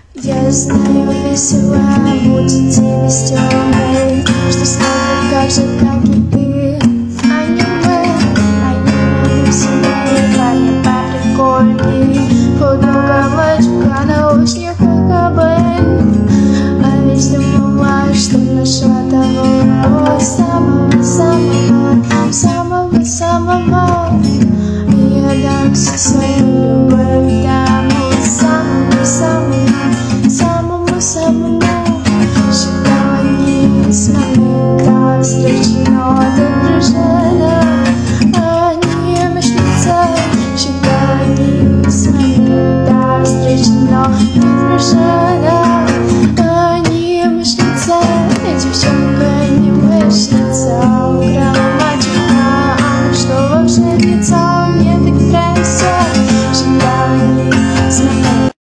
Я знаю, весело будете веселой, что смотрят как же, как и